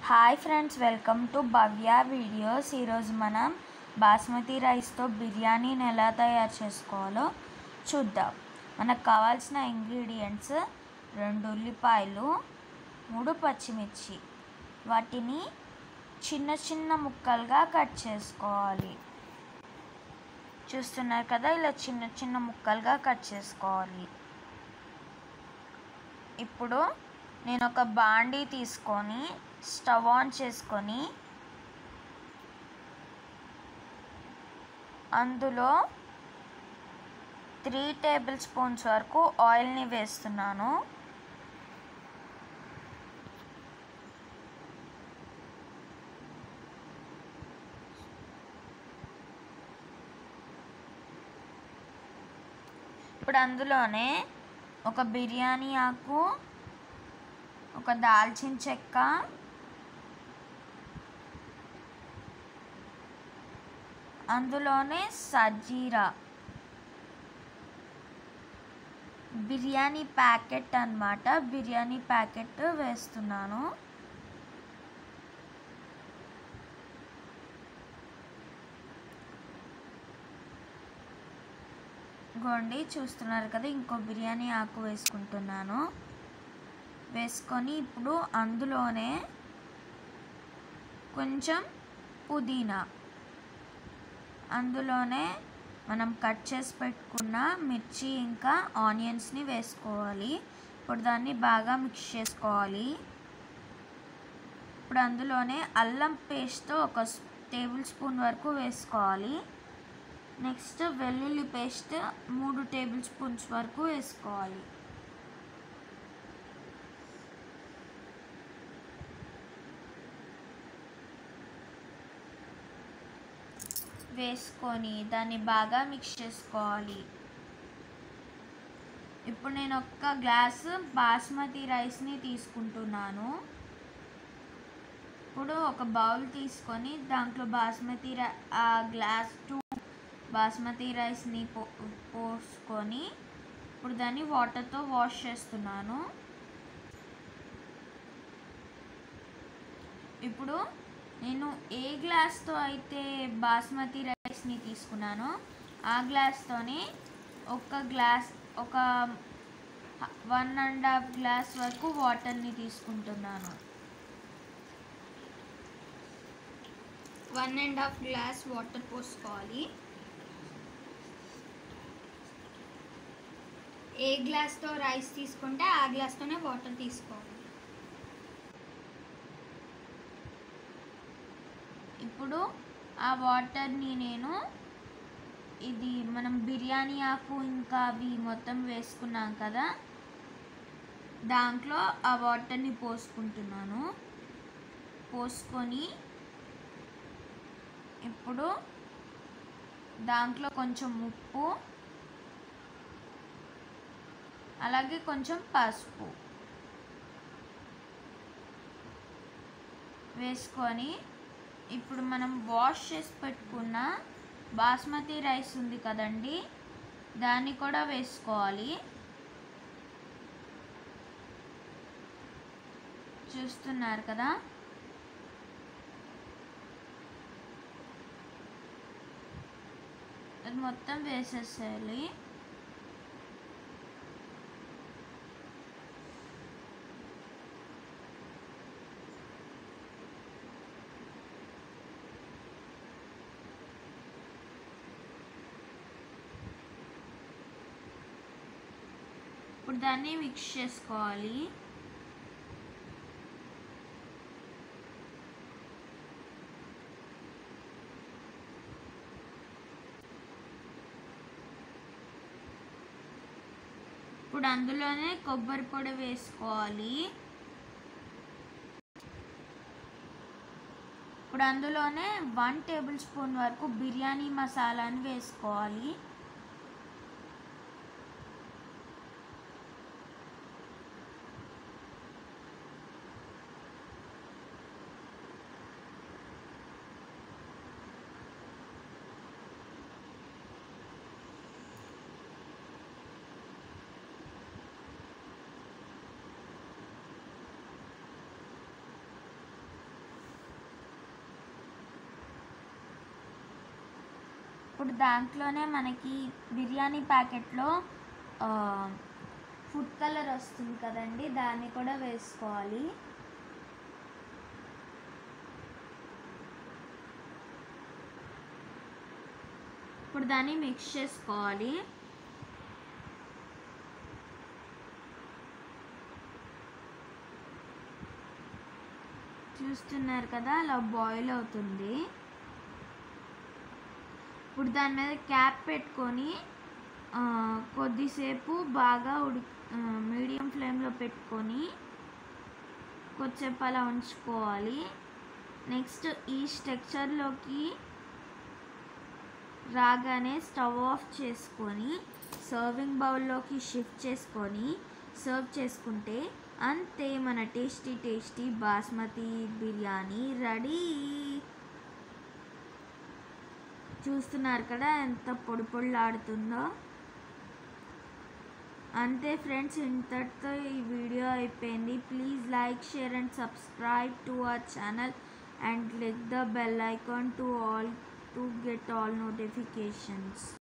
Hi friends, welcome to Bhavya videos. ఈరోజు మనం బాస్మతి రైస్తో బిర్యానీని ఎలా తయారు చేసుకోవాలో చూద్దాం. మనకు కావాల్సిన ఇంగ్రీడియంట్స్ 2 ఉల్లిపాయలు, 3 పచ్చిమిర్చి. వాటిని చిన్న చిన్న ముక్కలుగా కట్ చేసుకోవాలి. చూస్తున్నారు కదా, ఇలా చిన్న చిన్న ముక్కలుగా కట్ చేసుకోవాలి. ఇప్పుడు నేను ఒక బాండీ తీసుకొని స్టవ్ ఆన్ చేసుకొని అందులో 3 టేబుల్ స్పూన్స్ వరకు ఆయిల్ని వేస్తున్నాను. ఇప్పుడు అందులోనే ఒక బిర్యానీ ఆకు, ఒక దాల్చిన చెక్క, అందులోనే సజీరా, బిర్యానీ ప్యాకెట్ అన్నమాట, బిర్యానీ ప్యాకెట్ వేస్తున్నాను. గోండి చూస్తున్నారు కదా, ఇంకో బిర్యానీ ఆకు వేసుకుంటున్నాను. వేసుకొని ఇప్పుడు అందులోనే కొంచెం పుదీనా, అందులోనే మనం కట్ చేసి పెట్టుకున్న మిర్చి ఇంకా ఆనియన్స్ని వేసుకోవాలి. ఇప్పుడు దాన్ని బాగా మిక్స్ చేసుకోవాలి. ఇప్పుడు అందులోనే అల్లం పేస్ట్ ఒక టేబుల్ స్పూన్ వరకు వేసుకోవాలి. నెక్స్ట్ వెల్లుల్లి పేస్ట్ 3 టేబుల్ స్పూన్స్ వరకు వేసుకోవాలి. వేసుకొని దాన్ని బాగా మిక్స్ చేసుకోవాలి. ఇప్పుడు నేను ఒక గ్లాసు బాస్మతి రైస్ని తీసుకుంటున్నాను. ఇప్పుడు ఒక బౌల్ తీసుకొని దాంట్లో గ్లాస్ 2 బాస్మతి రైస్ని పోసుకొని ఇప్పుడు దాన్ని వాటర్తో వాష్ చేస్తున్నాను. ఇప్పుడు నేను ఏ గ్లాస్తో అయితే బాస్మతి రైస్ని తీసుకున్నానో ఆ గ్లాస్తోనే ఒక 1.5 గ్లాస్ వరకు వాటర్ని తీసుకుంటున్నాను. 1.5 గ్లాస్ వాటర్ పోసుకోవాలి. ఏ గ్లాస్తో రైస్ తీసుకుంటే ఆ గ్లాస్తోనే వాటర్ తీసుకోవాలి. ఇప్పుడు ఆ వాటర్ని నేను మనం బిర్యానీ ఆకు ఇంకా అవి మొత్తం వేసుకున్నాం కదా, దాంట్లో ఆ వాటర్ని పోసుకుంటున్నాను. పోసుకొని ఇప్పుడు దాంట్లో కొంచెం ఉప్పు, అలాగే కొంచెం పసుపు వేసుకొని ఇప్పుడు మనం వాష్ చేసి పెట్టుకున్న బాస్మతి రైస్ ఉంది కదండి, దాన్ని కూడా వేసుకోవాలి. చూస్తున్నారు కదా, అది మొత్తం వేసేసేయాలి. ఇప్పుడు దాన్ని మిక్స్ చేసుకోవాలి. ఇప్పుడు అందులోనే కొబ్బరి పొడి వేసుకోవాలి. ఇప్పుడు అందులోనే 1 టేబుల్ స్పూన్ వరకు బిర్యానీ మసాలాని వేసుకోవాలి. ఇప్పుడు దాంట్లోనే మనకి బిర్యానీ ప్యాకెట్లో ఫుడ్ కలర్ వస్తుంది కదండి, దాన్ని కూడా వేసుకోవాలి. ఇప్పుడు దాన్ని మిక్స్ చేసుకోవాలి. చూస్తున్నారు కదా, అలా బాయిల్ అవుతుంది. ఇప్పుడు దాని మీద క్యాప్ పెట్టుకొని కొద్దిసేపు బాగా మీడియం ఫ్లేమ్లో పెట్టుకొని కొద్దిసేపు అలా ఉంచుకోవాలి. నెక్స్ట్ ఈ స్ట్రక్చర్లోకి రాగానే స్టవ్ ఆఫ్ చేసుకొని సర్వింగ్ బౌల్లోకి షిఫ్ట్ చేసుకొని సర్వ్ చేసుకుంటే అంతే, మన టేస్టీ బాస్మతి బిర్యానీ రెడీ. చూస్తున్నారు కదా ఎంత పొడి పొడిలాడుతుందో. అంతే ఫ్రెండ్స్, ఇంతటితో ఈ వీడియో అయిపోయింది. Please like, share and subscribe to our channel and click the bell icon to get all notifications.